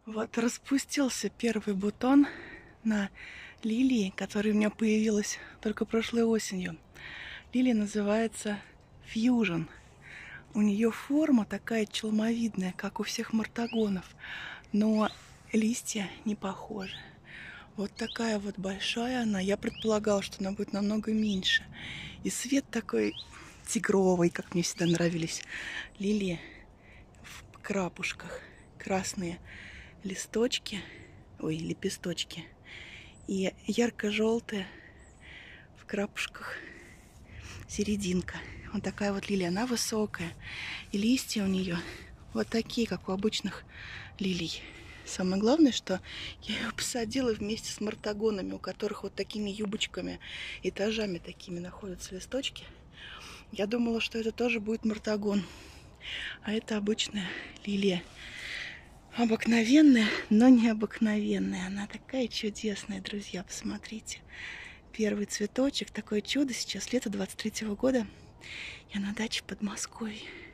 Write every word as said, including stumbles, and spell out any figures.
Вот распустился первый бутон на лилии, которая у меня появилась только прошлой осенью. Лилия называется Fusion. У нее форма такая челмовидная, как у всех мартагонов, но листья не похожи. Вот такая вот большая она. Я предполагала, что она будет намного меньше. И цвет такой тигровый, как мне всегда нравились лилии в крапушках. Красные листочки, ой, лепесточки. И ярко-желтые в крапушках серединка. Вот такая вот лилия. Она высокая. И листья у нее вот такие, как у обычных лилий. Самое главное, что я ее посадила вместе с мартагонами, у которых вот такими юбочками, этажами такими находятся листочки. Я думала, что это тоже будет мартагон. А это обычная лилия. Обыкновенная, но необыкновенная. Она такая чудесная, друзья, посмотрите. Первый цветочек, такое чудо сейчас, лето двадцать третьего года. Я на даче в Подмосковье.